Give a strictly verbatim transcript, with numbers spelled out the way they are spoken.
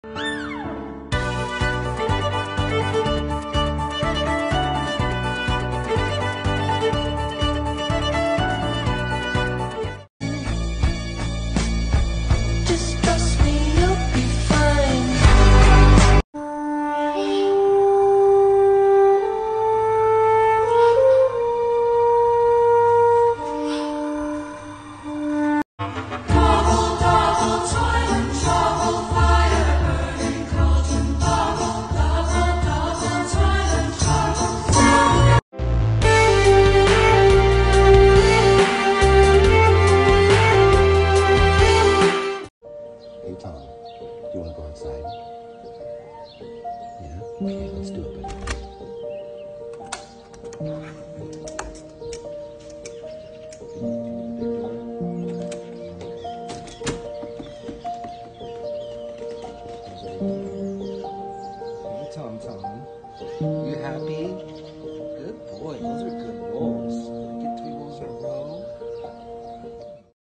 Just trust me, you'll be fine. Double, double, toil and trouble, fire burning cold and bubble. Double, double, toil and trouble. Hey Tom, you want to go outside? Yeah? Okay, let's do it, buddy. Hey Tom Tom, you happy?